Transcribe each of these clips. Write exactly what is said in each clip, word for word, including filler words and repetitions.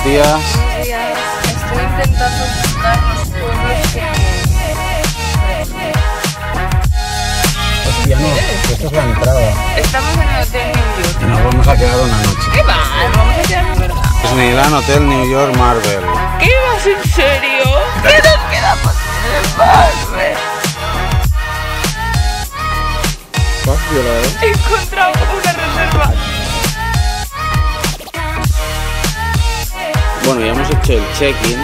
Buenos días. Buenos días. Estoy intentando buscar los pueblos que... Hostia, no, esto es la entrada. Estamos en el Hotel New York. Y nos vamos a quedar una noche. ¿Qué va? Nos vamos a quedar en verdad. Disneyland Hotel New York Marvel. ¿Qué vas en serio? ¿Qué nos quedamos en el Marvel? ¿Has violado? He encontrado una reserva. Bueno, ya hemos hecho el check-in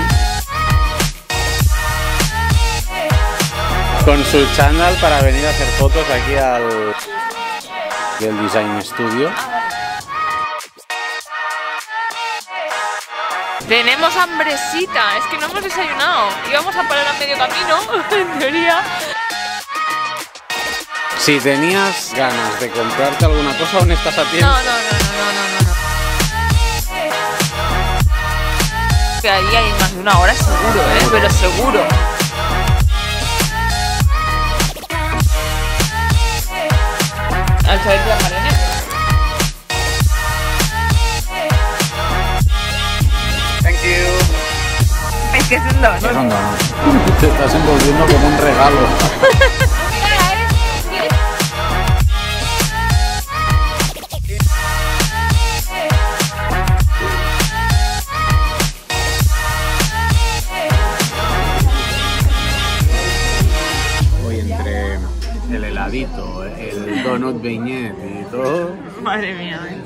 con su chándal para venir a hacer fotos aquí al del Design Studio. Tenemos hambrecita, es que no hemos desayunado. Íbamos a parar a medio camino, en teoría. Si tenías ganas de comprarte alguna cosa, aún estás a tiempo. No, no, no, no, no, no, no. Que ahí hay más de una hora seguro, ¿eh? Pero seguro. Al saber la marina. Thank you. Es que es un don. Es un don. Te estás envolviendo como un regalo. El heladito, el donut beignet y todo. Madre mía, ¿eh?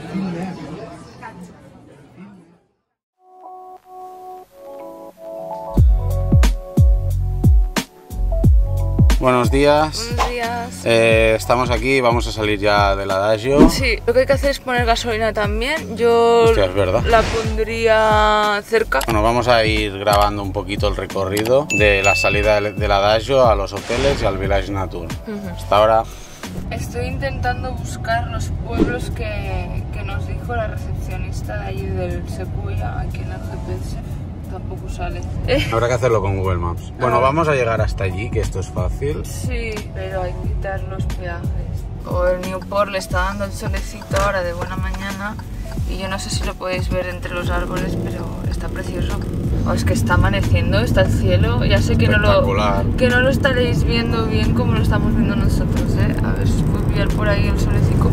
Buenos días. Buenos días. Eh, estamos aquí, vamos a salir ya del Adagio. Sí, lo que hay que hacer es poner gasolina también. Yo Hostia, es verdad. la pondría cerca. Bueno, vamos a ir grabando un poquito el recorrido de la salida del, del Adagio a los hoteles y al Village Nature. Uh-huh. Hasta ahora. Estoy intentando buscar los pueblos que, que nos dijo la recepcionista de allí del Sequoia, aquí en el G P S. Tampoco sale. Habrá que hacerlo con Google Maps. Bueno, vamos a llegar hasta allí, que esto es fácil. Sí, pero hay que quitar los peajes. O el Newport le está dando el solecito ahora de buena mañana y yo no sé si lo podéis ver entre los árboles, pero está precioso. O es que está amaneciendo, está el cielo. Ya sé que no lo, que no lo estaréis viendo bien como lo estamos viendo nosotros, ¿eh? A ver si puedo pillar por ahí el solecito.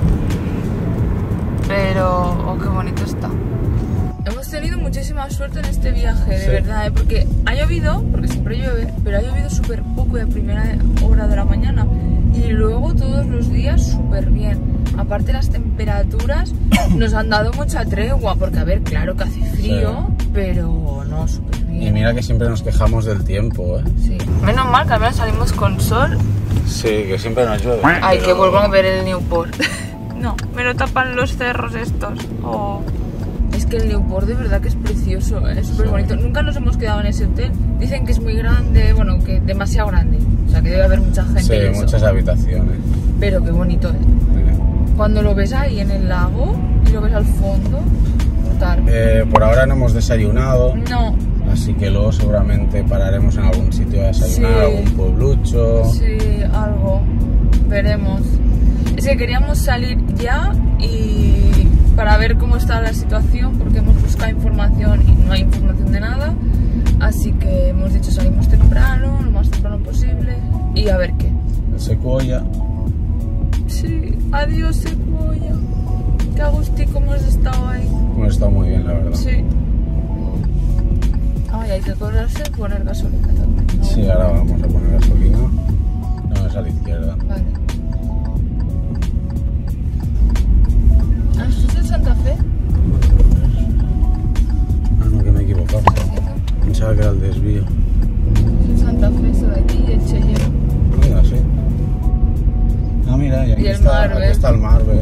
Pero, oh, qué bonito está. Hemos tenido muchísima suerte en este viaje, de sí. verdad, ¿eh? Porque ha llovido, porque siempre llueve, pero ha llovido súper poco de primera hora de la mañana y luego todos los días súper bien. Aparte las temperaturas nos han dado mucha tregua, porque a ver, claro que hace frío, sí. pero no, súper bien. Y mira que siempre nos quejamos del tiempo, ¿eh? Sí. Menos mal que al menos salimos con sol. Sí, que siempre nos llueve. Ay, pero... que vuelvo a ver el Newport. No, me lo tapan los cerros estos. Oh. Es que el Newport de verdad que es precioso, ¿eh? Es súper bonito. Nunca nos hemos quedado en ese hotel. Dicen que es muy grande, bueno, que demasiado grande. O sea, que debe haber mucha gente. Sí, y eso. Muchas habitaciones. Pero qué bonito es. Mira. Cuando lo ves ahí en el lago y lo ves al fondo, brutal. Eh, por ahora no hemos desayunado. No. Así que luego seguramente pararemos en algún sitio a desayunar, sí. algún pueblucho. Sí, algo. Veremos. Es que queríamos salir ya y... para ver cómo está la situación, porque hemos buscado información y no hay información de nada, así que hemos dicho salimos temprano, lo más temprano posible y a ver qué. El Sequoia. Sí, adiós Sequoia. Qué agustico hemos estado ahí. Hemos estado muy bien, la verdad. Sí. Ay, hay que acordarse de poner gasolina también, ¿no? Sí, ahora vamos a poner gasolina. No, es a la izquierda. Vale. ¿Esto es de Santa Fe? Ah, no, que me he equivocado. Pensaba que era el desvío. Es Santa Fe, eso de aquí y el Cheyenne. Mira, sí. Ah, mira, y aquí, y el está, Marvel. Aquí está el Marvel.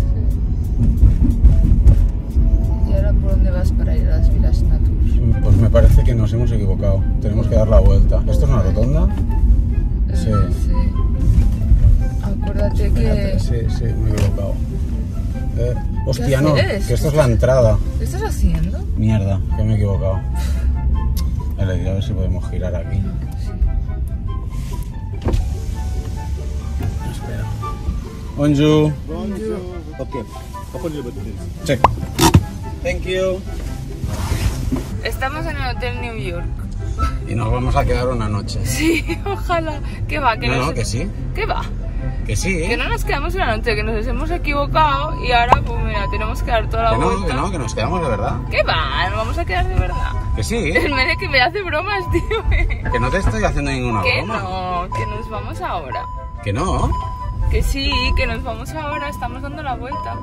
Sí. ¿Y ahora por dónde vas para ir a las Village Nature? Pues me parece que nos hemos equivocado. Tenemos que dar la vuelta. ¿Esto es una rotonda? Sí. Sí. Acuérdate que... Sí, sí, me he equivocado. Eh, hostia, no, haces? que esto es la entrada. ¿Qué estás haciendo? Mierda, que me he equivocado. Vale, a ver si podemos girar aquí. Sí. Espera. Bonjour. Bonjour. Ok, open your button. Check. Thank you. Estamos en el Hotel New York. Y nos vamos a quedar una noche. Sí, ojalá. ¿Qué va? Que no, nos... no, que sí. ¿Qué va? Que sí. Que no nos quedamos una noche, que nos hemos equivocado y ahora, pues mira, tenemos que dar toda la Que no, vuelta. que no, que nos quedamos de verdad. ¿Qué va? Nos vamos a quedar de verdad. Que sí. El Mene que me hace bromas, tío. Que no te estoy haciendo ninguna Que broma. no, que nos vamos ahora. Que no. Que sí, que nos vamos ahora, estamos dando la vuelta.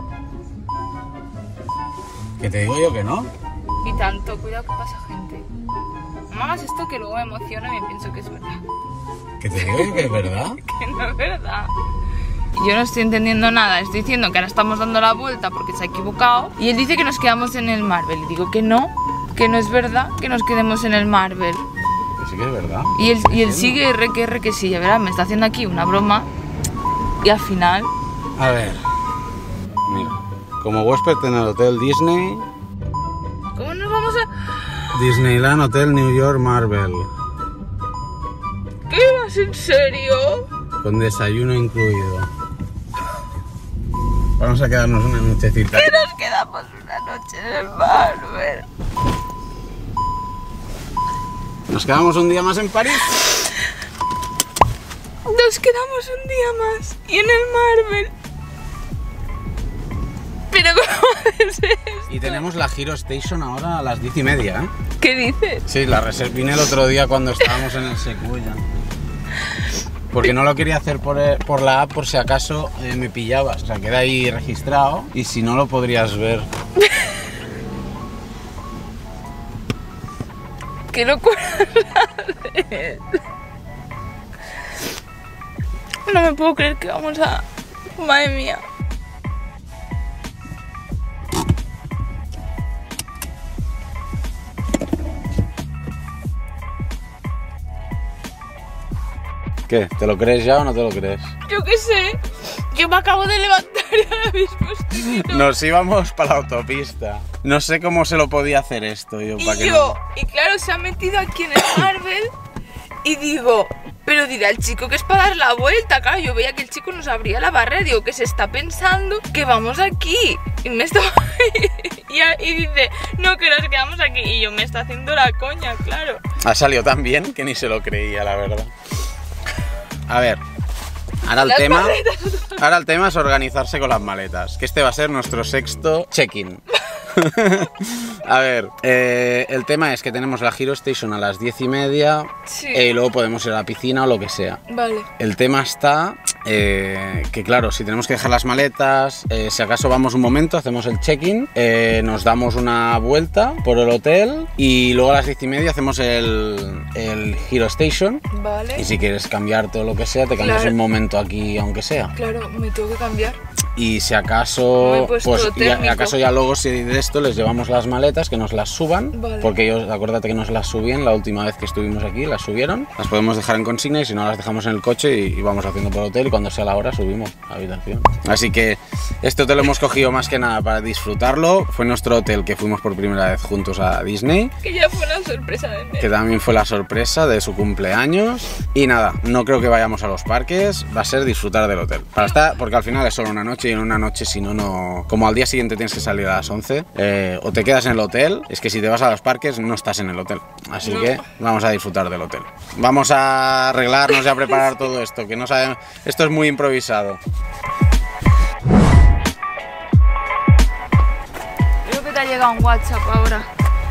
Que te digo yo que no. Y tanto, cuidado que pasa gente. No hagas esto que luego me emociona y me pienso que es verdad. Que te digo yo que es verdad. Que no es verdad. Yo no estoy entendiendo nada, estoy diciendo que ahora estamos dando la vuelta porque se ha equivocado. Y él dice que nos quedamos en el Marvel. Y digo que no, que no es verdad que nos quedemos en el Marvel. Que sí que es verdad. Y él, y él sigue R que R que sí, ya verás, me está haciendo aquí una broma. Y al final... A ver. Mira. Como huésped en el Hotel Disney. ¿Cómo nos vamos a...? Disneyland Hotel New York Marvel. ¿Qué vas en serio? Con desayuno incluido. Vamos a quedarnos una nochecita. Que nos quedamos una noche en el Marvel. Nos quedamos un día más en París. Nos quedamos un día más y en el Marvel. Pero ¿cómo haces esto? Y tenemos la Hero Station ahora a las diez y media, ¿eh? ¿Qué dices? Sí, la reservé el otro día cuando estábamos en el Sequoia. Porque no lo quería hacer por, por la app por si acaso eh, me pillabas. O sea, queda ahí registrado y si no lo podrías ver. ¡Qué locura! No me puedo creer que vamos a... Madre mía. ¿Qué? ¿Te lo crees ya o no te lo crees? Yo qué sé. Yo me acabo de levantar y ahora mismo estoy viendo... Nos íbamos para la autopista. No sé cómo se lo podía hacer esto yo. Y para que yo, no... y claro, se ha metido aquí en el Marvel y digo, pero dirá el chico que es para dar la vuelta. Claro, yo veía que el chico nos abría la barrera, digo que se está pensando que vamos aquí. Y me está... y, y dice, no, que nos quedamos aquí. Y yo, me está haciendo la coña, claro. Ha salido tan bien que ni se lo creía, la verdad. A ver, ahora el Las tema, maletas. ahora el tema es organizarse con las maletas, que este va a ser nuestro sexto check-in. A ver, eh, el tema es que tenemos la Hero Station a las diez y media Sí. eh, y luego podemos ir a la piscina o lo que sea. Vale. El tema está eh, que claro, si tenemos que dejar las maletas, eh, si acaso vamos un momento, hacemos el check-in, eh, nos damos una vuelta por el hotel y luego a las diez y media hacemos el, el Hero Station. Vale. Y si quieres cambiarte o lo que sea, te cambias Claro. un momento aquí aunque sea. Claro, me tengo que cambiar. Y si Me acaso, he puesto pues ya, térmico. acaso ya luego si de esto les llevamos las maletas, que nos las suban, Vale. porque ellos, acuérdate que nos las subían la última vez que estuvimos aquí, las subieron, las podemos dejar en consigna y si no las dejamos en el coche y, y vamos haciendo por el hotel y cuando sea la hora subimos a la habitación. Así que este hotel lo hemos cogido más que nada para disfrutarlo, fue nuestro hotel que fuimos por primera vez juntos a Disney, Que ya fue una sorpresa de mí. que también fue la sorpresa de su cumpleaños. Y nada, no creo que vayamos a los parques, va a ser disfrutar del hotel. Para estar, porque al final es solo una noche y en una noche si no, no... Como al día siguiente tienes que salir a las once, eh, o te quedas en el hotel, es que si te vas a los parques no estás en el hotel. Así No. que vamos a disfrutar del hotel. Vamos a arreglarnos y a preparar todo esto, que no sabemos... Esto es muy improvisado. Creo que te ha llegado un WhatsApp ahora.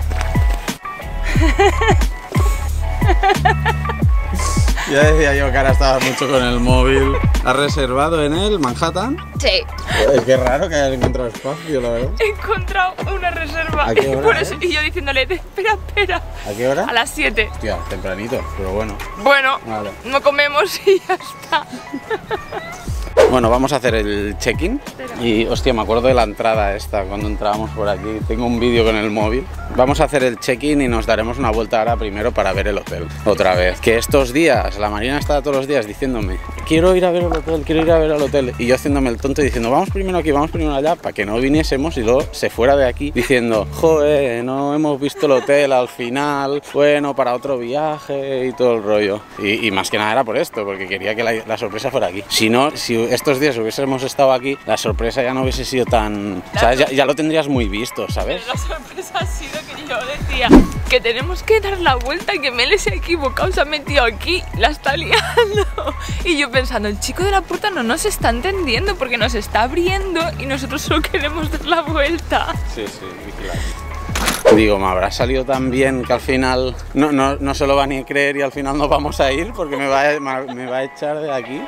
Ya decía yo que ahora estabas mucho con el móvil. ¿Has reservado en el Manhattan? Sí. Es que es raro que hayas encontrado espacio, la verdad. He encontrado una reserva. ¿A qué hora, Por eso- eh? Y yo diciéndole, espera, espera. ¿A qué hora? A las siete. Hostia, tempranito, pero bueno. Bueno, Vale. no comemos y ya está. Bueno, vamos a hacer el check-in. Y, hostia, me acuerdo de la entrada esta, cuando entrábamos por aquí. Tengo un vídeo con el móvil. Vamos a hacer el check-in y nos daremos una vuelta ahora primero para ver el hotel. Otra vez. Que estos días, la Marina está todos los días diciéndome, quiero ir a ver el hotel, quiero ir a ver el hotel. Y yo haciéndome el tonto y diciendo, vamos primero aquí, vamos primero allá, para que no viniésemos y luego se fuera de aquí diciendo, joder, no hemos visto el hotel al final, bueno, para otro viaje y todo el rollo. Y, y más que nada era por esto, porque quería que la, la sorpresa fuera aquí. Si no, si estos días hubiésemos estado aquí, la sorpresa ya no hubiese sido tan... ¿sabes? Ya, ya lo tendrías muy visto, ¿sabes? Pero la sorpresa ha sido que yo decía que tenemos que dar la vuelta, que Mele se ha equivocado, se ha metido aquí, la está liando. Y yo pensando, el chico de la puerta no nos está entendiendo porque nos está abriendo y nosotros solo queremos dar la vuelta. Sí, sí, claro. Digo, me habrá salido tan bien que al final no, no, no se lo va ni a creer y al final no vamos a ir porque me va a, me va a echar de aquí.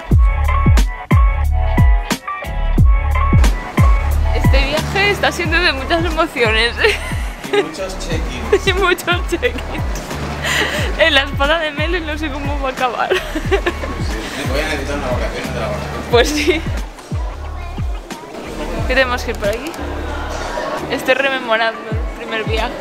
Este viaje está siendo de muchas emociones. Y muchos check-ins. Y muchos check-ins. En la espada de Mele no sé cómo va a acabar. Sí, voy a necesitar una vacación de la vacación. Pues sí. ¿Qué tenemos que ir por aquí? Estoy rememorando el primer viaje.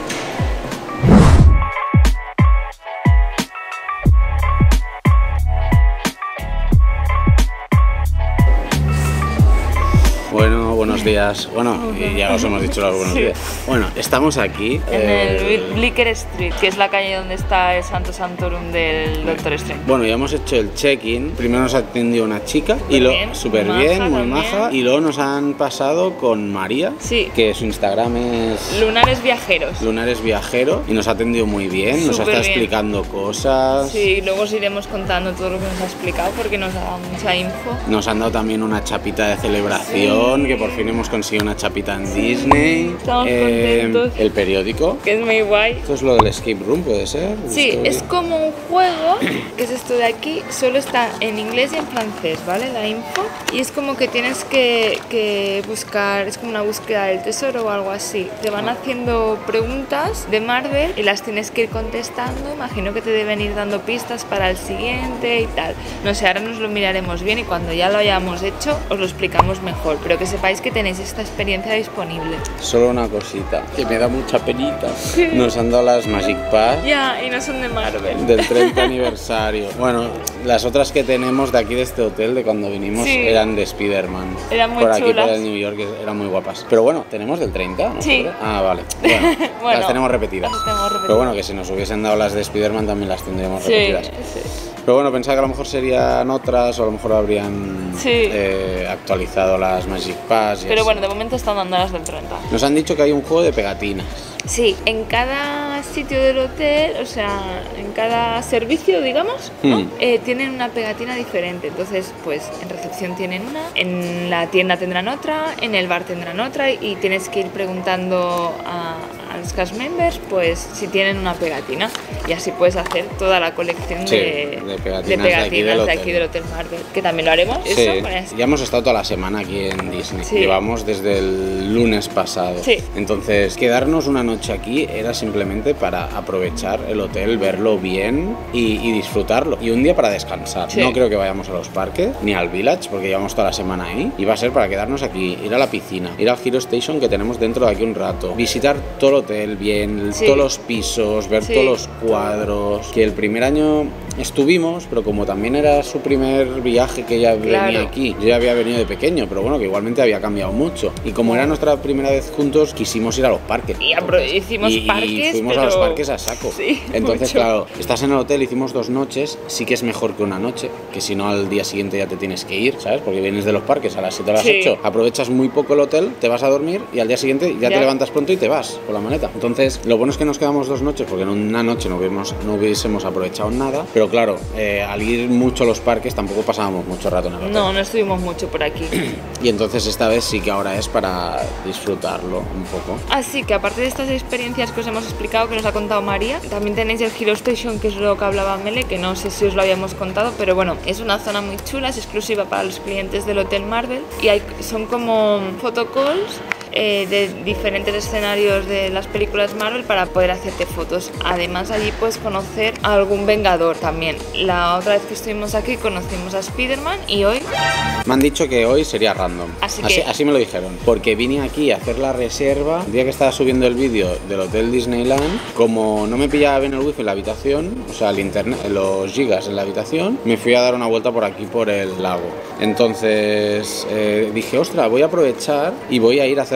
Bueno, buenos días. Bueno, y ya os hemos dicho los buenos Sí. días. Bueno, estamos aquí. En eh, el Bleecker Street, que es la calle donde está el Santo Santorum del Doctor Strange. Bueno, ya hemos hecho el check-in. Primero nos atendió una chica y Súper lo bien, súper maja bien, muy también. maja. Y luego nos han pasado con María, Sí. que su Instagram es Lunares Viajeros. Lunares Viajero y nos ha atendido muy bien, nos ha Súper estado bien. explicando cosas. Sí, luego os iremos contando todo lo que nos ha explicado porque nos ha dado mucha info. Nos han dado también una chapita de celebración, Sí. que por fin hemos conseguido una chapita en Disney. Estamos contentos. El periódico. Que es muy guay. Esto es lo del escape room, ¿puede ser? Sí, Esto- es como un juego, que es esto de aquí, solo está en inglés y en francés, ¿vale? La info. Y es como que tienes que, que buscar, es como una búsqueda del tesoro o algo así. Te van haciendo preguntas de Marvel y las tienes que ir contestando. Imagino que te deben ir dando pistas para el siguiente y tal. No sé, ahora nos lo miraremos bien y cuando ya lo hayamos hecho os lo explicamos mejor. Pero que sepáis que tenéis esta experiencia disponible. Solo una cosita, que me da mucha penita. Nos han dado las Magic Pass Ya, y no son de Marvel. del treinta aniversario. Bueno, las otras que tenemos de aquí de este hotel, de cuando vinimos, Sí. eran de Spider-Man. Eran muy por aquí, chulas. por el New York, eran muy guapas. Pero bueno, tenemos del treinta, ¿no? Sí. Ah, vale. Bueno, Bueno, las tenemos repetidas. las tenemos repetidas. Pero bueno, que si nos hubiesen dado las de Spider-Man también las tendríamos Sí, repetidas. sí. Pero bueno, pensaba que a lo mejor serían otras o a lo mejor habrían Sí. eh, actualizado las Magic Pass. y Pero así. bueno, de momento están dando las del treinta. Nos han dicho que hay un juego de pegatinas. Sí, en cada sitio del hotel, o sea, en cada servicio, digamos, ¿no? Hmm. Eh, tienen una pegatina diferente. Entonces, pues en recepción tienen una, en la tienda tendrán otra, en el bar tendrán otra y tienes que ir preguntando a, a los cast members, pues si tienen una pegatina y así puedes hacer toda la colección Sí, de, de pegatinas de de aquí pegatinas del de aquí hotel. del Hotel Marvel, que también lo haremos. Sí, Eso, pues, ya hemos estado toda la semana aquí en Disney. Sí. Llevamos desde el lunes pasado. Sí. Entonces, quedarnos una noche aquí era simplemente para aprovechar el hotel, verlo bien y, y disfrutarlo. Y un día para descansar. Sí. No creo que vayamos a los parques ni al Village porque llevamos toda la semana ahí. Y va a ser para quedarnos aquí, ir a la piscina, ir al Hero Station que tenemos dentro de aquí un rato, visitar todo el hotel bien, Sí. todos los pisos, ver Sí. todos los cuadros. Que el primer año estuvimos, pero como también era su primer viaje que ya Claro. venía aquí, yo ya había venido de pequeño, pero bueno, que igualmente había cambiado mucho. Y como era nuestra primera vez juntos, quisimos ir a los parques. Y apro- hicimos y, parques, y fuimos pero- a los parques a saco. Sí, Entonces, mucho. claro, estás en el hotel, hicimos dos noches, sí que es mejor que una noche, que si no al día siguiente ya te tienes que ir, ¿sabes? Porque vienes de los parques a las siete o las Sí. ocho, aprovechas muy poco el hotel, te vas a dormir y al día siguiente ya, Ya. te levantas pronto y te vas con la maleta. Entonces, lo bueno es que nos quedamos dos noches, porque en una noche no hubiésemos, no hubiésemos aprovechado nada, pero claro, eh, al ir mucho a los parques tampoco pasábamos mucho rato en el hotel. no, no estuvimos mucho por aquí. Y entonces esta vez sí que ahora es para disfrutarlo un poco. Así que aparte de estas experiencias que os hemos explicado, que nos ha contado María, también tenéis el Hero Station, que es lo que hablaba Mele, que no sé si os lo habíamos contado, pero bueno, es una zona muy chula, es exclusiva para los clientes del Hotel Marvel y hay, son como photocalls eh, de diferentes escenarios de las películas Marvel para poder hacerte fotos. Además allí puedes conocer a algún Vengador también. La otra vez que estuvimos aquí conocimos a Spider-Man y hoy Me han dicho que hoy sería random. Así así, que- así me lo dijeron. Porque vine aquí a hacer la reserva. El día que estaba subiendo el vídeo del Hotel Disneyland, como no me pillaba bien el wifi en la habitación, o sea, el internet, los gigas en la habitación, me fui a dar una vuelta por aquí, por el lago. Entonces eh, dije, ostras, voy a aprovechar y voy a ir a hacer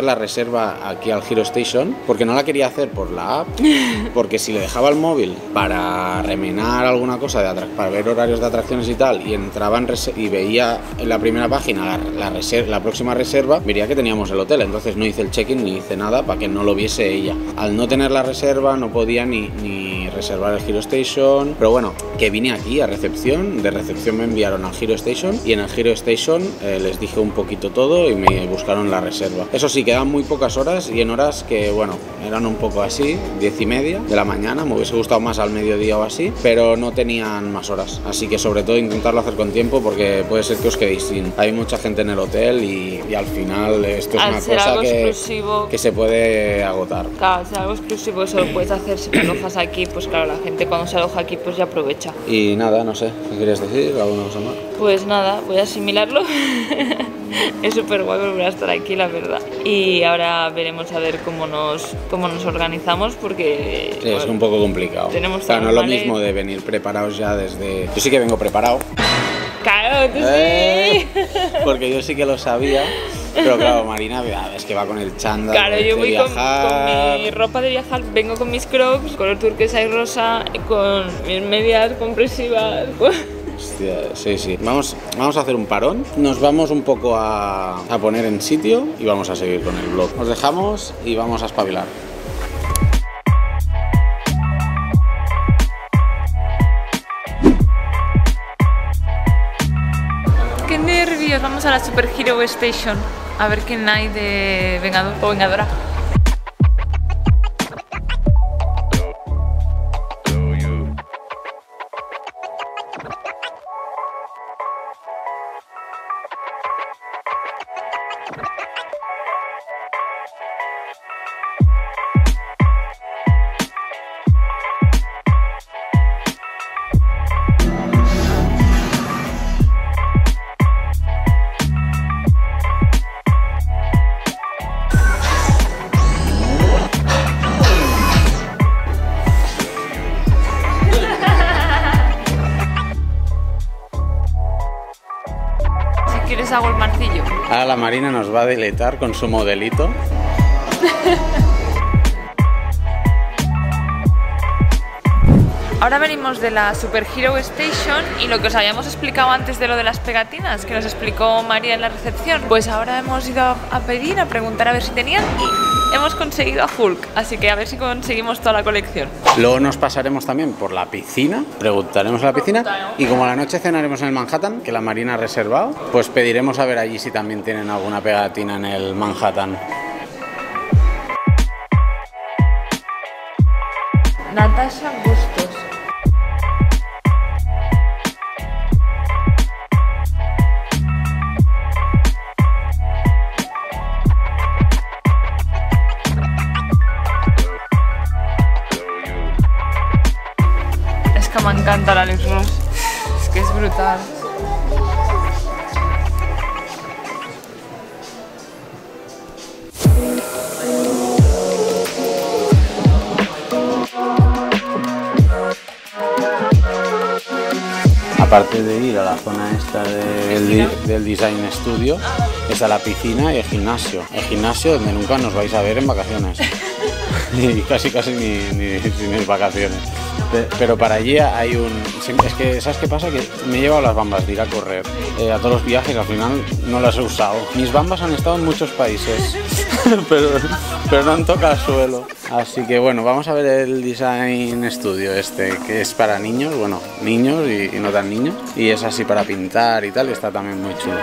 la reserva aquí al Hero Station, porque no la quería hacer por la app, porque si le dejaba el móvil para remenar alguna cosa, de para ver horarios de atracciones y tal, y entraba en y veía en la primera página la, la, reser la próxima reserva, vería que teníamos el hotel, entonces no hice el check-in ni hice nada para que no lo viese ella. Al no tener la reserva no podía ni, ni reservar el Hero Station, pero bueno, que vine aquí a recepción, de recepción me enviaron al Hero Station y en el Hero Station eh, les dije un poquito todo y me buscaron la reserva. Eso sí, quedan muy pocas horas y en horas que, bueno, eran un poco así, diez y media de la mañana, me hubiese gustado más al mediodía o así, pero no tenían más horas, así que sobre todo intentarlo hacer con tiempo porque puede ser que os quedéis sin. Hay mucha gente en el hotel y, y al final esto es al una ser cosa algo que, exclusivo, que se puede agotar. Claro, al ser algo exclusivo eso lo puedes hacer si te alojas aquí, pues claro, la gente cuando se aloja aquí pues ya aprovecha. Y nada, no sé, ¿qué quieres decir? ¿Alguna cosa más? Pues nada, voy a asimilarlo. Es súper guay volver a estar aquí, la verdad. Y ahora veremos a ver cómo nos, cómo nos organizamos porque... Sí, bueno, es un poco complicado. Tenemos o sea, no es lo vale. mismo de venir preparados ya desde... Yo sí que vengo preparado. Claro, tú eh, sí. Porque yo sí que lo sabía. Pero claro, Marina, es que va con el chándal claro, de, yo de voy con, viajar. con mi ropa de viajar, vengo con mis crocs, color turquesa y rosa, con mis medias compresivas. Hostia, sí, sí. Vamos, vamos a hacer un parón, nos vamos un poco a, a poner en sitio y vamos a seguir con el vlog. Os dejamos y vamos a espabilar. ¡Qué nervios! Vamos a la Super Hero Station a ver quién hay de Vengador o Vengadora. ¿Quieres hago el marcillo? Ahora la Marina nos va a deleitar con su modelito. Ahora venimos de la Super Hero Station y lo que os habíamos explicado antes de lo de las pegatinas, que nos explicó María en la recepción, pues ahora hemos ido a pedir, a preguntar a ver si tenían y hemos conseguido a Hulk, así que a ver si conseguimos toda la colección. Luego nos pasaremos también por la piscina, preguntaremos a la piscina y como a la noche cenaremos en el Manhattan, que la Marina ha reservado, pues pediremos a ver allí si también tienen alguna pegatina en el Manhattan. Natasha Bustos. Es que me encanta la Alex Ross, es que es brutal. Aparte de ir a la zona esta del, del Design Studio, está la piscina y el gimnasio. El gimnasio donde nunca nos vais a ver en vacaciones. Y casi casi ni, ni, ni vacaciones. Pero para allí hay un... Es que, ¿sabes qué pasa? Que me he llevado las bambas de ir a correr eh, a todos los viajes, al final no las he usado. Mis bambas han estado en muchos países, pero, pero no han tocado el suelo. Así que bueno, vamos a ver el Design Studio este, que es para niños, bueno, niños y, y no tan niños. Y es así para pintar y tal, y está también muy chulo.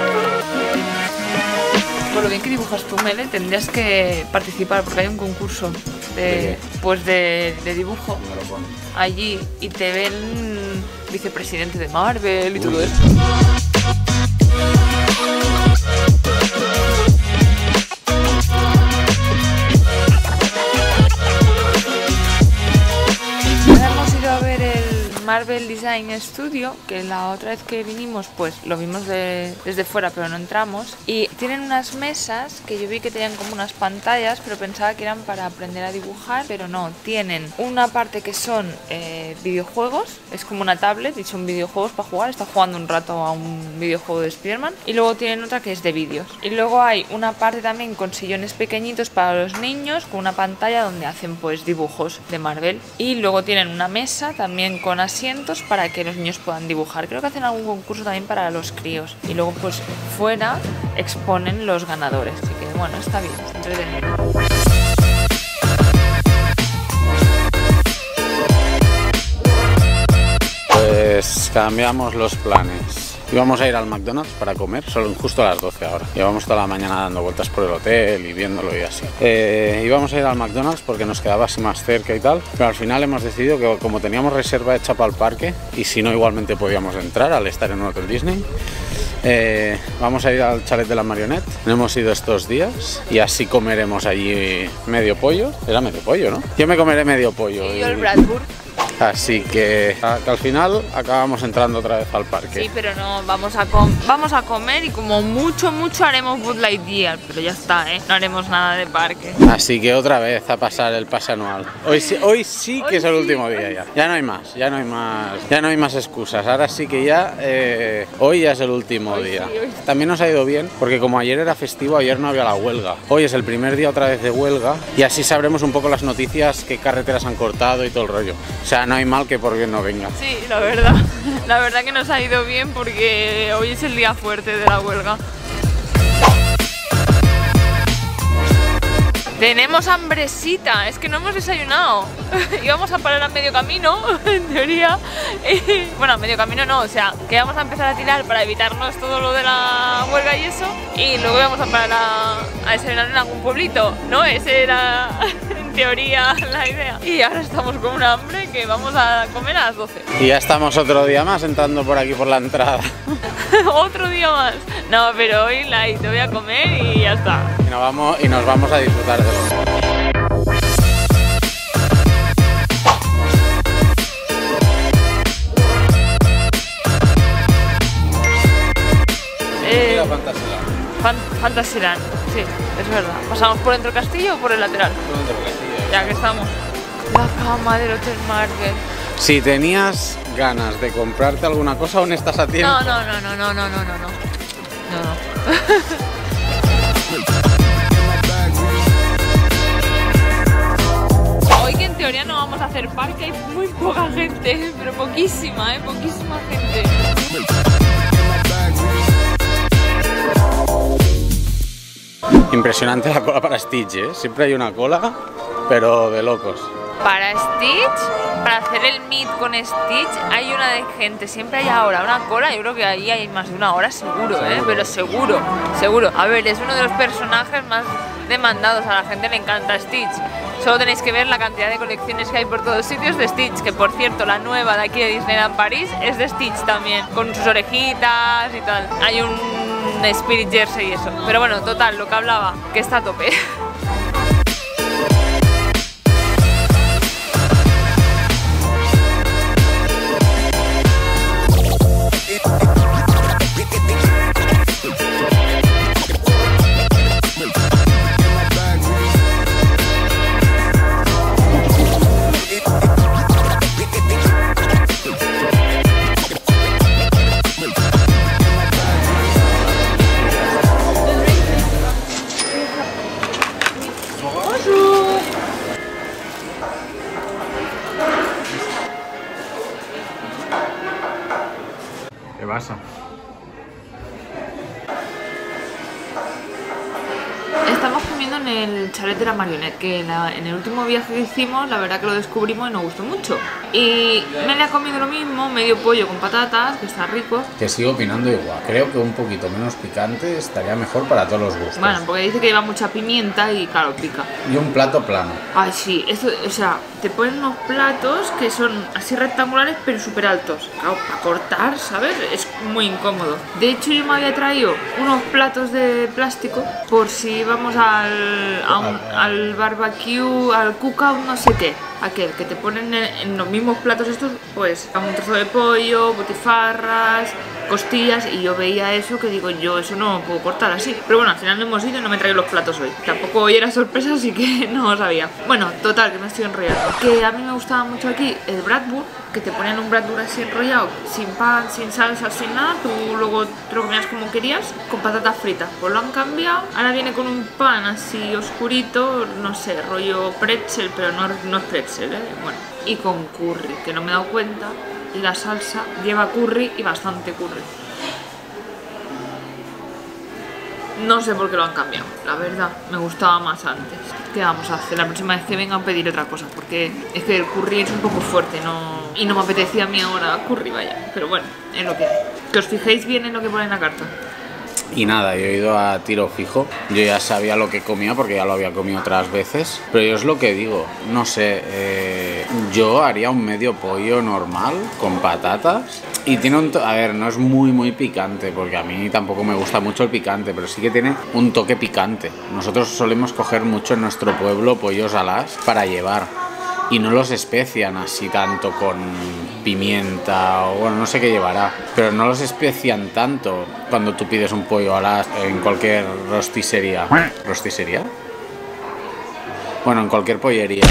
Por lo bien que dibujas tú, Mele, tendrías que participar porque hay un concurso de, ¿De pues de, de dibujo Me lo pone. allí y te ven vicepresidente de Marvel y todo Uy. eso. Ahora hemos ido a ver el Marvel Marvel Design Studio, que la otra vez que vinimos pues lo vimos de, desde fuera pero no entramos, y tienen unas mesas que yo vi que tenían como unas pantallas, pero pensaba que eran para aprender a dibujar, pero no, tienen una parte que son eh, videojuegos, es como una tablet y son videojuegos para jugar, está jugando un rato a un videojuego de Spider-Man, y luego tienen otra que es de vídeos, y luego hay una parte también con sillones pequeñitos para los niños, con una pantalla donde hacen pues dibujos de Marvel, y luego tienen una mesa también con asientos para que los niños puedan dibujar. Creo que hacen algún concurso también para los críos, y luego pues fuera exponen los ganadores, así que bueno, está bien, está entretenido. Pues cambiamos los planes. Íbamos a ir al McDonald's para comer, solo justo a las doce ahora. Llevamos toda la mañana dando vueltas por el hotel y viéndolo y así. Eh, íbamos a ir al McDonald's porque nos quedaba así más cerca y tal, pero al final hemos decidido que como teníamos reserva hecha para el parque, y si no igualmente podíamos entrar al estar en un hotel Disney, eh, vamos a ir al chalet de la Marionette. Hemos ido estos días y así comeremos allí medio pollo. Era medio pollo, ¿no? Yo me comeré medio pollo. Y yo el Bradford. Así que, que al final acabamos entrando otra vez al parque. Sí, pero no, vamos a, com vamos a comer y como mucho, mucho haremos Buzz Lightyear, pero ya está, ¿eh? No haremos nada de parque. Así que otra vez a pasar el pase anual. Hoy sí, hoy sí que hoy es el sí, último día ya. Ya no hay más, ya no hay más, ya no hay más excusas. Ahora sí que ya, eh, hoy ya es el último hoy día. Sí, hoy... También nos ha ido bien porque como ayer era festivo, ayer no había la huelga. Hoy es el primer día otra vez de huelga y así sabremos un poco las noticias, qué carreteras han cortado y todo el rollo. O sea, no hay mal que por bien no venga. Sí, la verdad, la verdad que nos ha ido bien porque hoy es el día fuerte de la huelga. Tenemos hambrecita, es que no hemos desayunado. Íbamos a parar a medio camino, en teoría. Y, bueno, a medio camino no, o sea, que íbamos a empezar a tirar para evitarnos todo lo de la huelga y eso. Y luego íbamos a parar a, a desayunar en algún pueblito, ¿no? Ese era, en teoría, la idea. Y ahora estamos con un hambre que vamos a comer a las doce. Y ya estamos otro día más entrando por aquí por la entrada. Otro día más. No, pero hoy light, te voy a comer y ya está. Y nos vamos, y nos vamos a disfrutar de lo eh, Fan Fantasyland, sí, es verdad. ¿Pasamos por dentro del castillo o por el lateral? Por dentro del castillo. Ya que estamos. La cama del Hotel Marvel. Si tenías ganas de comprarte alguna cosa, aún estás a tiempo. No, no, no, no, no, no, no, no, no. No, no. Hoy que en teoría no vamos a hacer parque, hay muy poca gente, pero poquísima, ¿eh? Poquísima gente. Impresionante la cola para Stitch, ¿eh? Siempre hay una cola, pero de locos. Para Stitch, para hacer el meet con Stitch, hay una de gente, siempre hay ahora una cola, yo creo que ahí hay más de una hora seguro, ¿eh? Pero seguro, seguro. A ver, es uno de los personajes más demandados, a la gente le encanta Stitch. Solo tenéis que ver la cantidad de colecciones que hay por todos sitios de Stitch, que por cierto la nueva de aquí de Disneyland París es de Stitch también, con sus orejitas y tal. Hay un Spirit Jersey y eso. Pero bueno, total, lo que hablaba, que está a tope. ¿Qué pasa? Estamos comiendo en el chalet de la Marionette, que la, en el último viaje que hicimos, la verdad que lo descubrimos y nos gustó mucho. Y me le he comido lo mismo, medio pollo con patatas, que está rico. Que sigo opinando igual. Creo que un poquito menos picante estaría mejor para todos los gustos. Bueno, porque dice que lleva mucha pimienta y claro, pica. Y un plato plano. Ay, sí, esto, o sea, te ponen unos platos que son así rectangulares pero súper altos. Claro, para cortar, ¿sabes? Es muy incómodo. De hecho, yo me había traído unos platos de plástico por si vamos al, a un, al barbecue, al cookout, no sé qué. aquel que te ponen en, en los mismos platos estos, pues un trozo de pollo, botifarras, costillas, y yo veía eso que digo, yo eso no lo puedo cortar así. Pero bueno, al final no hemos ido y no me traigo los platos hoy. Tampoco hoy era sorpresa, así que no lo sabía. Bueno, total, que me estoy enrollando. Que a mí me gustaba mucho aquí el bratwurst, que te ponían un bratwurst así enrollado, sin pan, sin salsa, sin nada. Tú luego te lo comías como querías, con patatas fritas. Pues lo han cambiado. Ahora viene con un pan así oscurito, no sé, rollo pretzel, pero no, no es pretzel, ¿eh? Bueno, y con curry, que no me he dado cuenta. Y la salsa lleva curry y bastante curry. No sé por qué lo han cambiado, la verdad, me gustaba más antes. ¿Qué vamos a hacer? La próxima vez que vengan a pedir otra cosa, porque es que el curry es un poco fuerte, no... y no me apetecía a mí ahora curry, vaya. Pero bueno, es lo que hay. Que os fijéis bien en lo que pone en la carta. Y nada, yo he ido a tiro fijo. Yo ya sabía lo que comía porque ya lo había comido otras veces. Pero yo es lo que digo, no sé, eh, yo haría un medio pollo normal con patatas. Y tiene un... a ver, no es muy muy picante, porque a mí tampoco me gusta mucho el picante, pero sí que tiene un toque picante. Nosotros solemos coger mucho en nuestro pueblo pollos alas para llevar. Y no los especian así tanto con pimienta o bueno, no sé qué llevará, pero no los especian tanto cuando tú pides un pollo alas en cualquier rosticería. ¿Rosticería? Bueno, en cualquier pollería.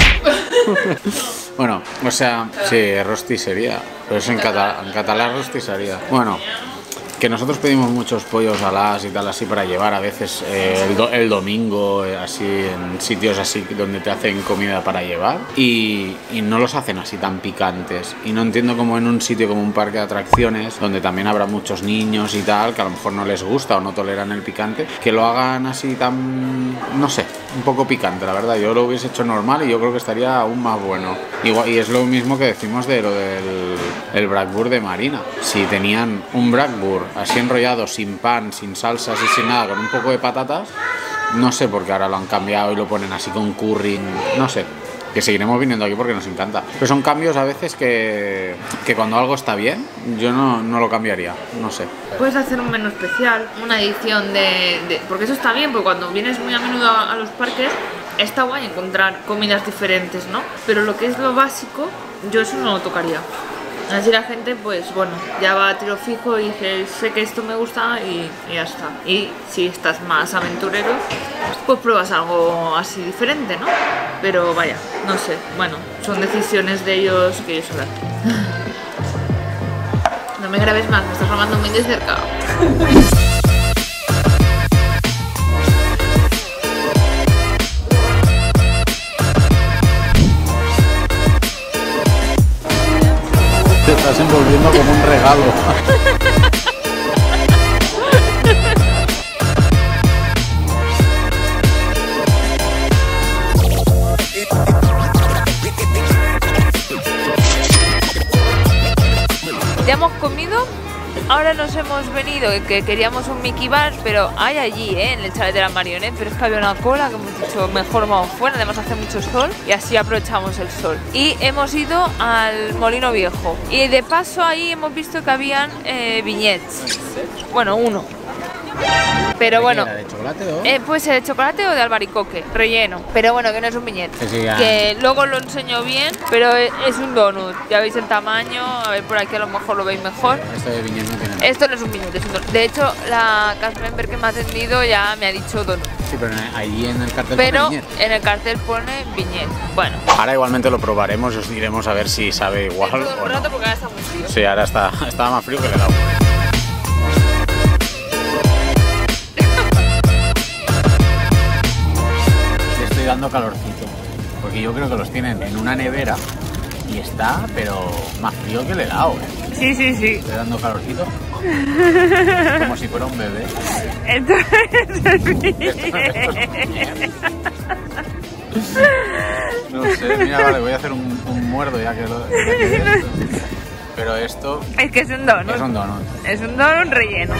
Bueno, o sea, sí, rosticería, pero es en, cata en catalán rosticería. Bueno, que nosotros pedimos muchos pollos alas y tal así para llevar a veces eh, el, do el domingo, eh, así en sitios así donde te hacen comida para llevar y, y no los hacen así tan picantes. Y no entiendo cómo en un sitio como un parque de atracciones, donde también habrá muchos niños y tal, que a lo mejor no les gusta o no toleran el picante, que lo hagan así tan, no sé, un poco picante, la verdad. Yo lo hubiese hecho normal y yo creo que estaría aún más bueno. Igual, y es lo mismo que decimos de lo del el bratwurst de Marina. Si tenían un bratwurst así enrollado, sin pan, sin salsas y sin nada, con un poco de patatas, no sé por qué ahora lo han cambiado y lo ponen así con curry, no sé, que seguiremos viniendo aquí porque nos encanta. Pero son cambios a veces que, que cuando algo está bien, yo no, no lo cambiaría, no sé. Puedes hacer un menú especial, una edición de, de... porque eso está bien, porque cuando vienes muy a menudo a, a los parques, está guay encontrar comidas diferentes, ¿no? Pero lo que es lo básico, yo eso no lo tocaría. Así la gente, pues bueno, ya va a tiro fijo y dice, sé que esto me gusta y, y ya está. Y si estás más aventurero, pues pruebas algo así diferente, ¿no? Pero vaya, no sé, bueno, son decisiones de ellos que yo sola. No me grabes más, me estás grabando muy de cerca. Te estás envolviendo como un regalo. Ya hemos comido, ahora nos hemos venido, que queríamos un Mickey Bar, pero hay allí, ¿eh? En el chalet de la Marionette, pero es que había una cola que hemos dicho, mejor vamos fuera, además hace mucho sol y así aprovechamos el sol. Y hemos ido al Molino Viejo y de paso ahí hemos visto que habían eh, viñetes, bueno, uno. Pero bueno, ¿de chocolate o? Eh, puede ser de chocolate o de albaricoque, relleno. Pero bueno, que no es un viñete. Sí, sí, ya. Que luego lo enseño bien, pero es, es un donut. Ya veis el tamaño, a ver por aquí a lo mejor lo veis mejor. Esto de viñete no tiene nada. Esto no es un viñete, es un donut. De hecho, la cast member que me ha atendido ya me ha dicho donut. Sí, pero ahí en el cartel pero pone viñete. En el cartel pone viñete. Bueno. Ahora igualmente lo probaremos y os diremos a ver si sabe igual Todo o un no. rato porque ahora está muy frío. Sí, ahora está, está más frío que el helado. Dando calorcito, porque yo creo que los tienen en una nevera y está, pero más frío que el helado, ¿eh? Sí, sí, sí. Estoy dando calorcito, como si fuera un bebé. Entonces, no sé, mira, vale, voy a hacer un, un muerdo ya que lo... Ya que esto. Pero esto... Es que es un donut. Es un donut. Es un donut relleno.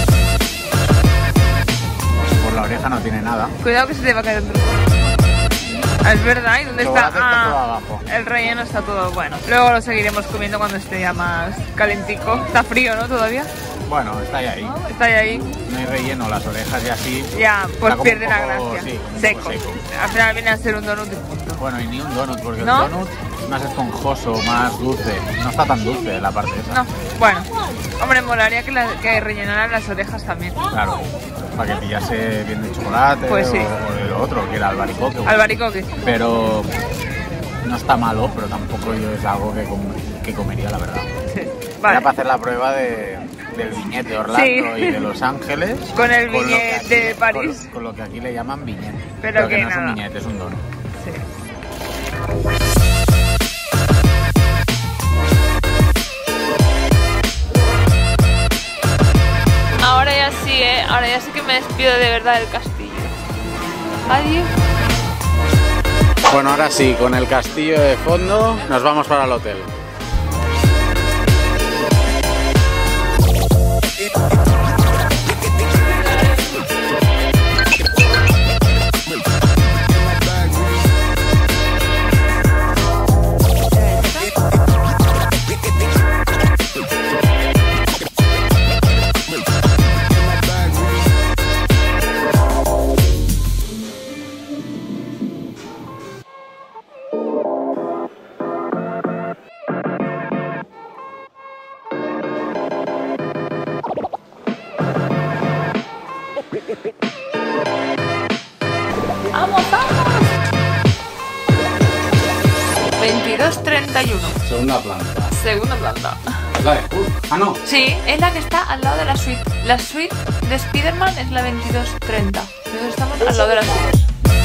Por la oreja no tiene nada. Cuidado que se te va a caer un trozo. Es verdad, ¿y dónde está? Está Ah, todo abajo. El relleno está todo bueno. Luego lo seguiremos comiendo cuando esté ya más calentico. Está frío, ¿no? Todavía. Bueno, está ahí. ahí. Está ahí. ahí. No hay relleno, las orejas y así. Ya, pues como pierde un la poco, gracia. sí, un seco. poco seco. Al final viene a ser un donut de punto. Bueno, y ni un donut, porque ¿No? el donut es más esponjoso, más dulce. No está tan dulce la parte esa. No, bueno. Hombre, molaría que, la, que rellenaran las orejas también. Claro, para que pillase bien de chocolate Pues sí. o, o de lo otro, que era albaricoque. Albaricoque. Pero no está malo, pero tampoco yo es algo que, com que comería, la verdad. Sí. Vale. Vale. Era para hacer la prueba de, del viñete de Orlando Sí. y de Los Ángeles. Con el lo que viñete aquí- de París. Con, con lo que aquí le llaman viñete. Pero que que no es nada. un viñete, es un donut. Sí. Ahora ya sí, ¿eh? Ahora ya sí que me despido de verdad del castillo. Adiós. Bueno, ahora sí, con el castillo de fondo nos vamos para el hotel. ¡Vamos, vamos! veintidós treinta y uno. Segunda planta. Segunda planta. La de Hulk. Ah, no. Sí, es la que está al lado de la suite. La suite de Spider-Man es la veintidós treinta. Entonces estamos al lado de la suite.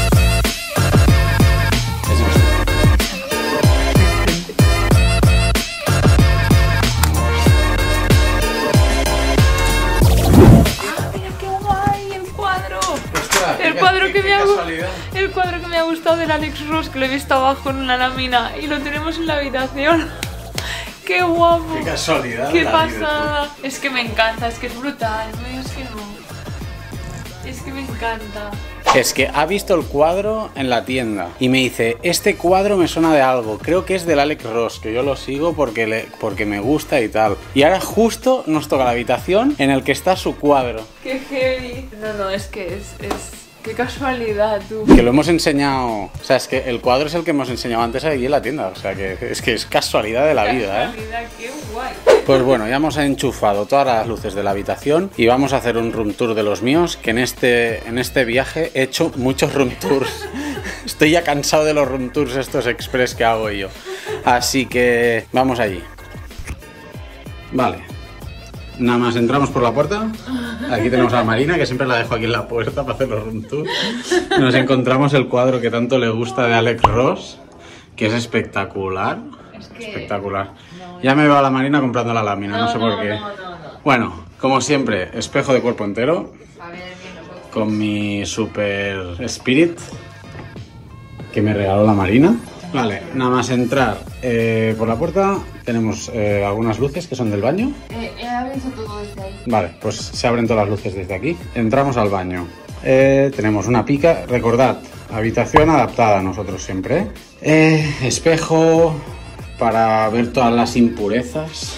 ¡Ah, mira qué guay! ¡El cuadro! Ostras, El qué- cuadro qué- que qué me ha gu- casualidad. el cuadro que me ha gustado del Alex Ross, que lo he visto abajo en una lámina y lo tenemos en la habitación. ¡Qué guapo! Qué casualidad. ¡Qué de la vida, pasada! Es que me encanta, es que es brutal. No, es que no. Es que me encanta. tú. Es que ha visto el cuadro en la tienda y me dice, este cuadro me suena de algo, creo que es del Alex Ross, que yo lo sigo porque, le, porque me gusta y tal. Y ahora justo nos toca la habitación en el que está su cuadro, ¡Qué heavy! No, no, es que es... es... ¡Qué casualidad, tú! que lo hemos enseñado, o sea, es que el cuadro es el que hemos enseñado antes aquí en la tienda, o sea, que es que es casualidad de la vida, ¿eh? Casualidad, ¡qué guay! Pues bueno, ya hemos enchufado todas las luces de la habitación y vamos a hacer un room tour de los míos, que en este, en este viaje he hecho muchos room tours. Estoy ya cansado de los room tours estos express que hago yo. Así que vamos allí. Vale. Nada más entramos por la puerta. Aquí tenemos a Marina, que siempre la dejo aquí en la puerta para hacer los room tours. Nos encontramos el cuadro que tanto le gusta de Alex Ross, que es espectacular. Es que... Espectacular. Ya me veo a la Marina comprando la lámina, no, No, sé no, por qué. no, no, no. Bueno, como siempre, espejo de cuerpo entero A ver, bien, lo puedo- con mi Super Spirit que me regaló la Marina. Vale, nada más entrar eh, por la puerta tenemos eh, algunas luces que son del baño. Eh, he abierto todo desde ahí. Vale, pues se abren todas las luces desde aquí. Entramos al baño. Eh, tenemos una pica, recordad, habitación adaptada nosotros siempre. Eh, espejo para ver todas las impurezas.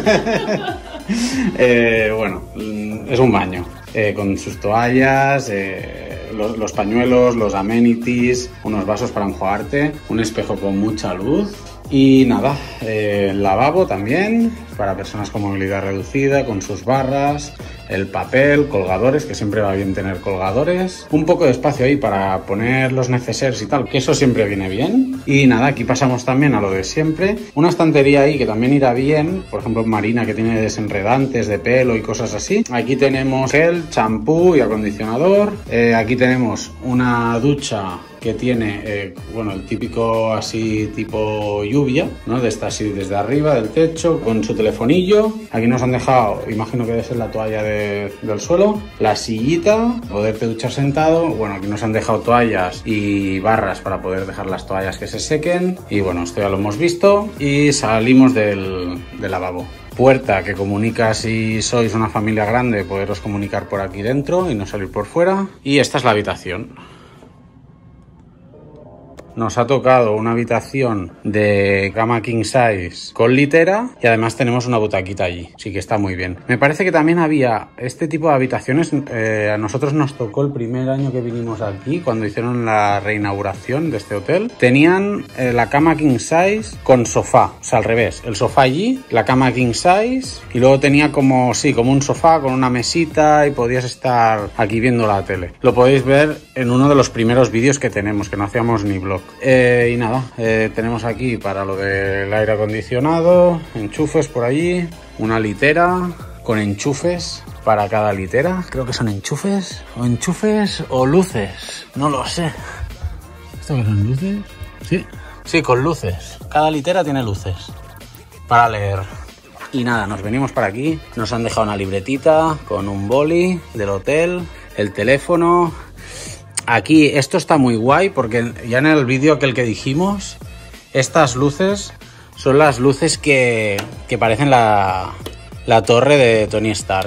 eh, bueno, es un baño eh, con sus toallas, eh, los, los pañuelos, los amenities, unos vasos para enjuagarte, un espejo con mucha luz. Y nada, eh, lavabo también para personas con movilidad reducida, con sus barras, el papel, colgadores, que siempre va bien tener colgadores, un poco de espacio ahí para poner los neceseres y tal, que eso siempre viene bien. Y nada, aquí pasamos también a lo de siempre, una estantería ahí que también irá bien, por ejemplo Marina, que tiene desenredantes de pelo y cosas así. Aquí tenemos gel, champú y acondicionador. Eh, aquí tenemos una ducha que tiene, eh, bueno, el típico así tipo lluvia, ¿no? De esta así desde arriba del techo, con su telefonillo. Aquí nos han dejado, imagino que debe ser la toalla de, del suelo, la sillita, poderte duchar sentado. Bueno, aquí nos han dejado toallas y barras para poder dejar las toallas que se sequen. Y bueno, esto ya lo hemos visto. Y salimos del, del lavabo. Puerta que comunica, si sois una familia grande, poderos comunicar por aquí dentro y no salir por fuera. Y esta es la habitación. nos ha tocado una habitación de cama king size con litera y además tenemos una butaquita allí, sí que está muy bien. Me parece que también había este tipo de habitaciones, eh, a nosotros nos tocó el primer año que vinimos aquí, cuando hicieron la reinauguración de este hotel, tenían eh, la cama king size con sofá, o sea al revés, el sofá allí, la cama king size y luego tenía como, sí, como un sofá con una mesita y podías estar aquí viendo la tele. Lo podéis ver en uno de los primeros vídeos que tenemos, que no hacíamos ni vlog. Eh, y nada, eh, tenemos aquí para lo del aire acondicionado, enchufes por allí, una litera con enchufes para cada litera. Creo que son enchufes, o enchufes o luces, no lo sé. ¿Esto que son luces? Sí, sí, con luces. Cada litera tiene luces para leer. Y nada, nos venimos para aquí, nos han dejado una libretita con un boli del hotel, el teléfono. Aquí esto está muy guay porque ya en el vídeo aquel que dijimos, estas luces son las luces que, que parecen la, la torre de Tony Stark.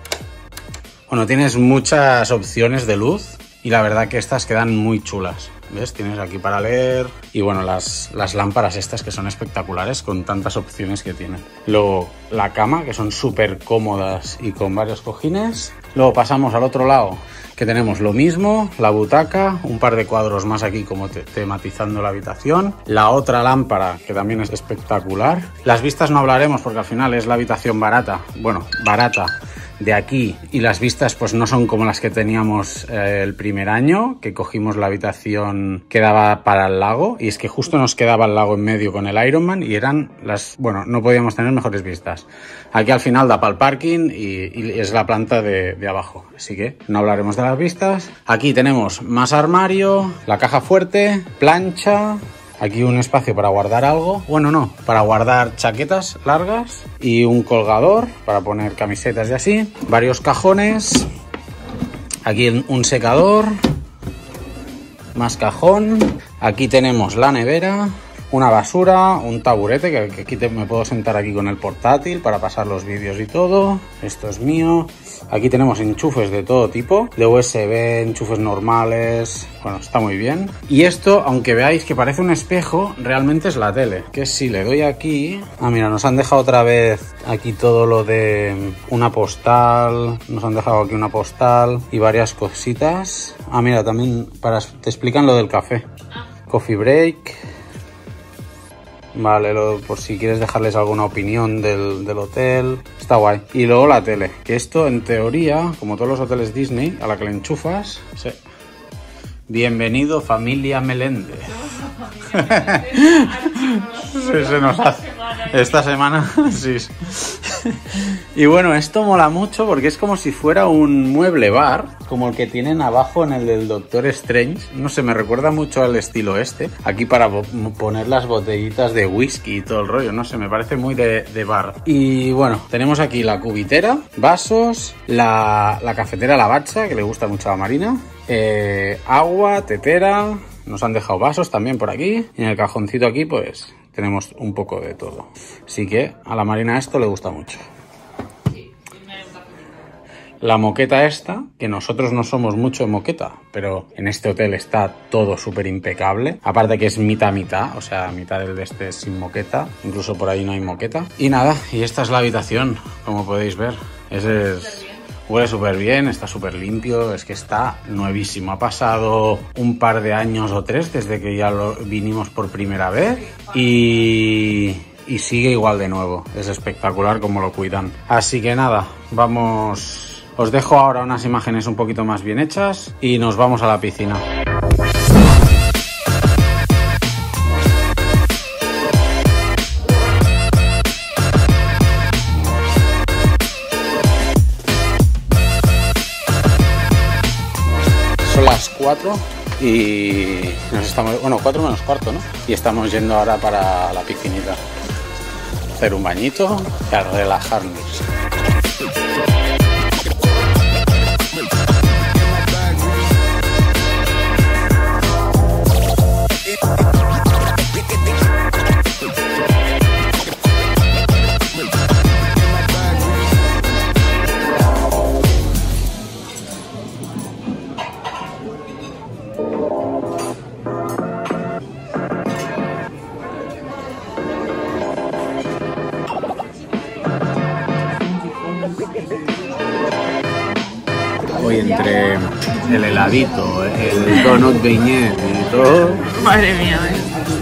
Bueno, tienes muchas opciones de luz y la verdad que estas quedan muy chulas. ¿Ves? Tienes aquí para leer y bueno, las, las lámparas estas que son espectaculares con tantas opciones que tienen. Luego la cama, que son súper cómodas y con varios cojines. Luego pasamos al otro lado, que tenemos lo mismo, la butaca, un par de cuadros más aquí como te tematizando la habitación. La otra lámpara, que también es espectacular. Las vistas no hablaremos porque al final es la habitación barata, bueno, barata de aquí, y las vistas pues no son como las que teníamos eh, el primer año, que cogimos la habitación que daba para el lago, y es que justo nos quedaba el lago en medio con el Ironman y eran las, bueno, no podíamos tener mejores vistas. Aquí al final da para el parking y, y es la planta de, de abajo, así que no hablaremos de las vistas. Aquí tenemos más armario, la caja fuerte, plancha. Aquí un espacio para guardar algo, bueno no, para guardar chaquetas largas y un colgador para poner camisetas y así, varios cajones, aquí un secador, más cajón, aquí tenemos la nevera, una basura, un taburete, que, que aquí te, me puedo sentar aquí con el portátil para pasar los vídeos y todo, esto es mío. Aquí tenemos enchufes de todo tipo, de U S B, enchufes normales, bueno, está muy bien. Y esto, aunque veáis que parece un espejo, realmente es la tele, que si le doy aquí... Ah, mira, nos han dejado otra vez aquí todo lo de una postal, nos han dejado aquí una postal y varias cositas. Ah, mira, también para, te explican lo del café. Coffee break... Vale, lo, por si quieres dejarles alguna opinión del, del hotel. Está guay. Y luego la tele. Que esto, en teoría, como todos los hoteles Disney, a la que le enchufas... Sí. Bienvenido, familia Meléndez. Sí, se nos hace. Esta semana, sí. Y bueno, esto mola mucho porque es como si fuera un mueble bar, como el que tienen abajo en el del Doctor Strange. No sé, me recuerda mucho al estilo este. Aquí para poner las botellitas de whisky y todo el rollo, no sé, me parece muy de, de bar. Y bueno, tenemos aquí la cubitera, vasos, la, la cafetera Lavazza, que le gusta mucho a la Marina, eh, agua, tetera, nos han dejado vasos también por aquí. Y en el cajoncito aquí, pues... tenemos un poco de todo. Así que a la Marina esto le gusta mucho. La moqueta esta, que nosotros no somos mucho de moqueta, pero en este hotel está todo súper impecable. Aparte que es mitad mitad, o sea, mitad del de este es sin moqueta. Incluso por ahí no hay moqueta. Y nada, y esta es la habitación, como podéis ver. Ese es... Huele súper bien, está súper limpio, es que está nuevísimo. Ha pasado un par de años o tres desde que ya lo vinimos por primera vez y, y sigue igual de nuevo. Es espectacular cómo lo cuidan. Así que nada, vamos... Os dejo ahora unas imágenes un poquito más bien hechas y nos vamos a la piscina. Son las cuatro y nos estamos, bueno, cuatro menos cuarto, ¿no? Y estamos yendo ahora para la piscinita. Hacer un bañito y a relajarnos. entre el heladito, el donut beignet y todo. Madre mía, ¿eh?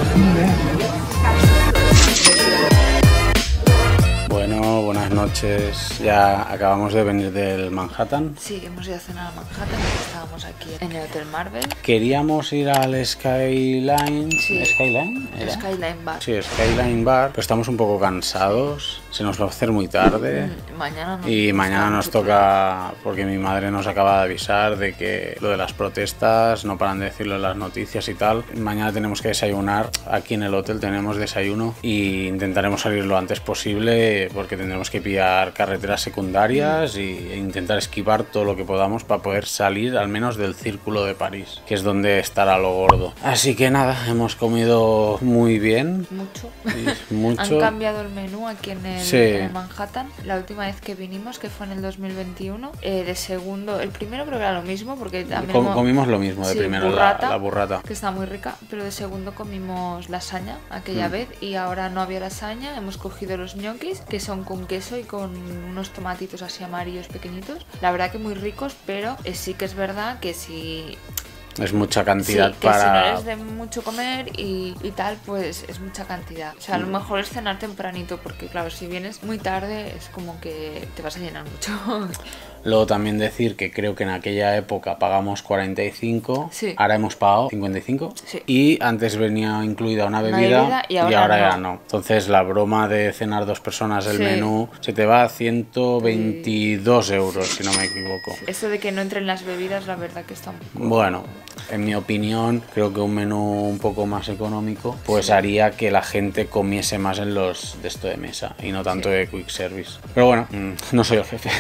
Bueno, buenas noches. Ya acabamos de venir del Manhattan. Sí, hemos ido a cenar a Manhattan, estábamos aquí en el Hotel Marvel. Queríamos ir al Skyline. Sí. ¿Skyline? ¿Era? Skyline Bar. Sí, Skyline Bar, pero estamos un poco cansados, se nos va a hacer muy tarde. Mm, Mañana no, Y nos mañana toca nos mucho toca, porque mi madre nos acaba de avisar de que lo de las protestas, no paran de decirlo en las noticias y tal. Mañana tenemos que desayunar, aquí en el hotel tenemos desayuno y intentaremos salir lo antes posible porque tendremos que pillar carreteras secundarias y, e intentar esquivar todo lo que podamos para poder salir al menos del círculo de París, que es donde estará lo gordo. Así que nada, hemos comido muy bien. Mucho. mucho. Han cambiado el menú aquí en el, Sí. en el Manhattan. La última vez que vinimos, que fue en el dos mil veintiuno, eh, de segundo, el primero creo que era lo mismo, porque también Com- hemos- comimos lo mismo de sí, primero, burrata, la, la burrata. que está muy rica, pero de segundo comimos lasaña aquella Mm. vez y ahora no había lasaña, hemos cogido los ñoquis, que son con queso y con unos tomatitos así amarillos pequeñitos. La verdad que muy ricos, pero eh, sí que es verdad que si... Es mucha cantidad sí, que para... si no eres de mucho comer y, y tal, pues es mucha cantidad. O sea, a lo mejor es cenar tempranito, porque claro, si vienes muy tarde es como que te vas a llenar mucho. Luego también decir que creo que en aquella época pagamos cuarenta y cinco, Sí. ahora hemos pagado cincuenta y cinco Sí. y antes venía incluida una Una bebida, bebida y ahora ya no. no. Entonces la broma de cenar dos personas el Sí. menú se te va a ciento veintidós euros, si no me equivoco. Eso de que no entren las bebidas, la verdad que está un poco... Bueno, en mi opinión, creo que un menú un poco más económico pues haría que la gente comiese más en los de esto de mesa y no tanto Sí. de quick service. Pero bueno, mm, no soy el jefe.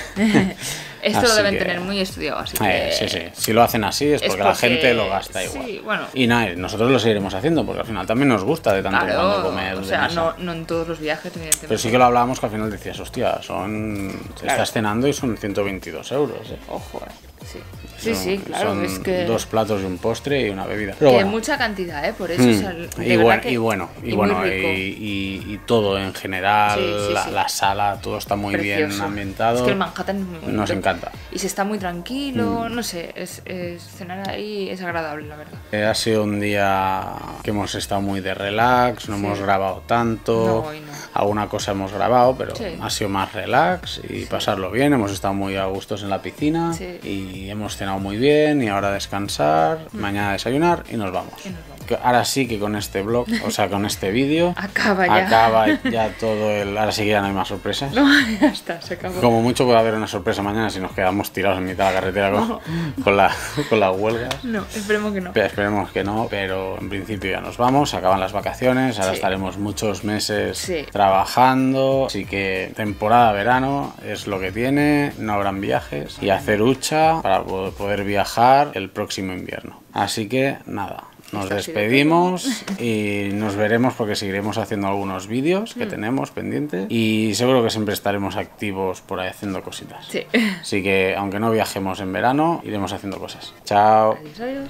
Esto lo Así deben que- tener muy estudiado, así que... Eh, sí, sí. Si lo hacen así es Es porque, la porque- gente lo gasta igual. sí, bueno. Y nada, nosotros lo seguiremos haciendo porque al final también nos gusta de tanto en cuando Claro, comer o de sea, mesa. no, no en todos los viajes, evidentemente. Pero sí que lo hablábamos que al final decías, hostia, son... Claro. Estás cenando y son ciento veintidós euros. Eh. Ojo, eh. Sí, sí, Son- sí, claro, son es que... dos platos y un postre y una bebida. Pero que bueno. mucha cantidad, ¿eh? Por eso, Mm. o sea, de y, verdad bueno, que- y bueno, y, y muy bueno, y, rico. y- y todo en general, Sí, sí, la, sí. la sala, todo está muy bien Precioso. ambientado. Es que el Manhattan es muy bonito. Nos encanta. Y se está muy tranquilo, Mm. no sé, es, es- cenar ahí es agradable, la verdad. Eh, ha sido un día que hemos estado muy de relax, no Sí. hemos grabado tanto, No, hoy no. alguna cosa hemos grabado, pero Sí. ha sido más relax y pasarlo bien, hemos estado muy a gustos en la piscina Sí. y hemos cenado muy bien y ahora descansar, mañana desayunar y nos vamos. Y nos vamos. Que ahora sí que con este vlog, o sea, con este vídeo, Acaba ya. acaba ya todo el... Ahora sí que ya no hay más sorpresas. No, ya está, se acabó. Como mucho puede haber una sorpresa mañana si nos quedamos tirados en mitad de la carretera con, con, la, con las huelgas. No, esperemos que no. Pero esperemos que no, pero en principio ya nos vamos, acaban las vacaciones, ahora Sí. estaremos muchos meses Sí. trabajando, así que temporada verano es lo que tiene, no habrán viajes y hacer hucha para po- poder viajar el próximo invierno. Así que nada. Nos Esto ha sido despedimos y nos veremos porque seguiremos haciendo algunos vídeos Mm. que tenemos pendientes y seguro que siempre estaremos activos por ahí haciendo cositas. Sí. Así que aunque no viajemos en verano, iremos haciendo cosas. Chao. Adiós, adiós.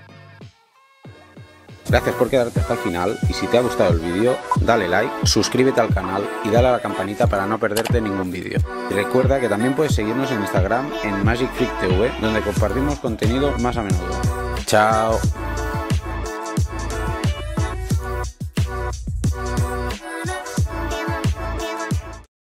Gracias por quedarte hasta el final y si te ha gustado el vídeo, dale like, suscríbete al canal y dale a la campanita para no perderte ningún vídeo. Y recuerda que también puedes seguirnos en Instagram en Magic Freak T V, donde compartimos contenido más a menudo. Chao.